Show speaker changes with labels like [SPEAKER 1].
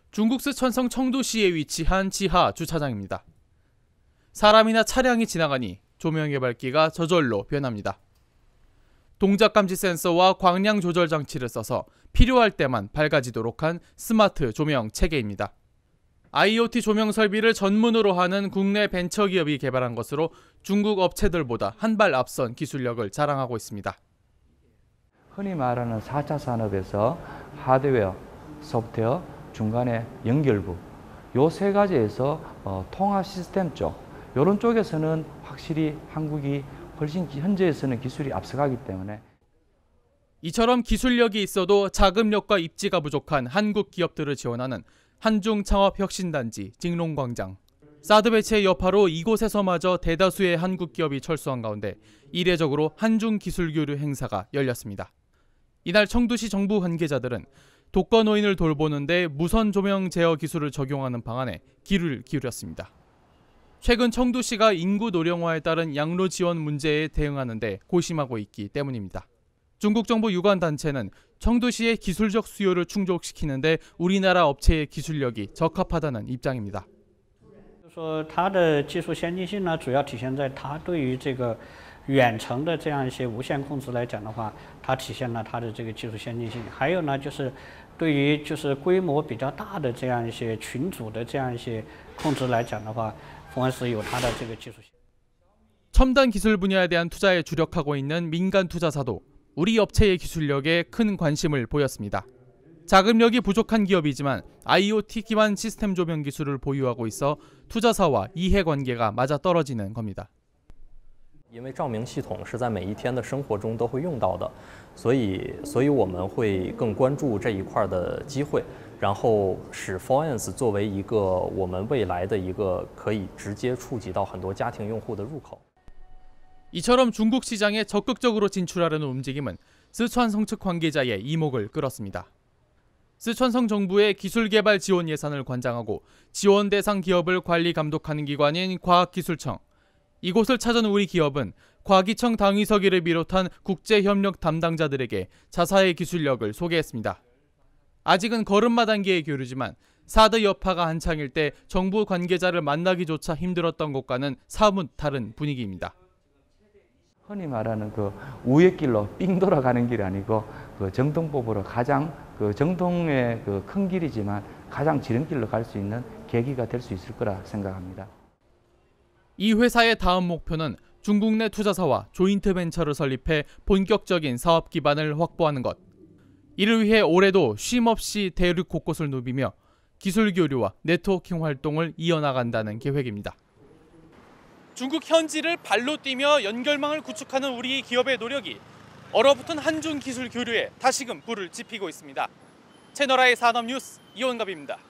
[SPEAKER 1] 중국 스촨성 청두시에 위치한 지하 주차장입니다. 사람이나 차량이 지나가니 조명의 밝기가 저절로 변합니다. 동작 감지 센서와 광량 조절 장치를 써서 필요할 때만 밝아지도록 한 스마트 조명 체계입니다. IoT 조명 설비를 전문으로 하는 국내 벤처기업이 개발한 것으로 중국 업체들보다 한 발 앞선 기술력을 자랑하고 있습니다.
[SPEAKER 2] 흔히 말하는 4차 산업에서 하드웨어, 소프트웨어, 중간에 연결부 요 세 가지에서 통합 시스템 쪽 이런 쪽에서는 확실히 한국이 훨씬 현재에서는 기술이 앞서가기 때문에
[SPEAKER 1] 이처럼 기술력이 있어도 자금력과 입지가 부족한 한국 기업들을 지원하는 한중 창업 혁신단지 징롱광장. 사드 배치의 여파로 이곳에서마저 대다수의 한국 기업이 철수한 가운데 이례적으로 한중 기술 교류 행사가 열렸습니다. 이날 청두시 정부 관계자들은 독거노인을 돌보는데 무선 조명 제어 기술을 적용하는 방안에 귀를 기울였습니다. 최근 청두시가 인구 노령화에 따른 양로 지원 문제에 대응하는 데 고심하고 있기 때문입니다. 중국 정부 유관 단체는 청두시의 기술적 수요를 충족시키는데 우리나라 업체의 기술력이 적합하다는 입장입니다.
[SPEAKER 3] 说它的技术先进性呢，主要体现在它对于这个远程的这样一些无线控制来讲的话，它体现了它的这个技术先进性。还有呢，就是对于规模比较大的这样一些群组的这样一些控制来讲的话，凤凰石有它的这个技术性。
[SPEAKER 1] 첨단 기술 분야에 대한 투자에 주력하고 있는 민간 투자사도 우리 업체의 기술력에 큰 관심을 보였습니다. 자금력이 부족한 기업이지만 IoT 기반 시스템 조명 기술을 보유하고 있어 투자사와 이해관계가 맞아떨어지는 겁니다.
[SPEAKER 4] 因为照明系统是在每一天的生活中都会用到的，所以我们会更关注这一块的机会，然后使 Fluence 作为一个我们未来的一个可以直接触及到很多家庭用户的入口。
[SPEAKER 1] 이처럼 중국 시장에 적극적으로 진출하려는 움직임은 스촨성 측 관계자의 이목을 끌었습니다. 스촨성 정부의 기술개발 지원 예산을 관장하고 지원 대상 기업을 관리 감독하는 기관인 과학기술청. 이곳을 찾은 우리 기업은 과기청 당위서기를 비롯한 국제협력 담당자들에게 자사의 기술력을 소개했습니다. 아직은 걸음마 단계의 교류지만 사드 여파가 한창일 때 정부 관계자를 만나기조차 힘들었던 것과는 사뭇 다른 분위기입니다.
[SPEAKER 2] 흔히 말하는 그 우회 길로 삥 돌아가는 길이 아니고 그 정통법으로 가장 그 정통의 그 큰 길이지만 가장 지름길로 갈 수 있는 계기가 될 수 있을 거라 생각합니다.
[SPEAKER 1] 이 회사의 다음 목표는 중국 내 투자사와 조인트 벤처를 설립해 본격적인 사업 기반을 확보하는 것. 이를 위해 올해도 쉼없이 대륙 곳곳을 누비며 기술 교류와 네트워킹 활동을 이어나간다는 계획입니다. 중국 현지를 발로 뛰며 연결망을 구축하는 우리 기업의 노력이 얼어붙은 한중 기술 교류에 다시금 불을 지피고 있습니다. 채널A의 산업뉴스 이원갑입니다.